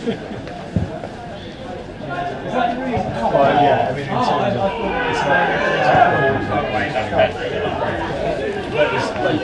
Well, yeah, I mean, in terms of it's not it's like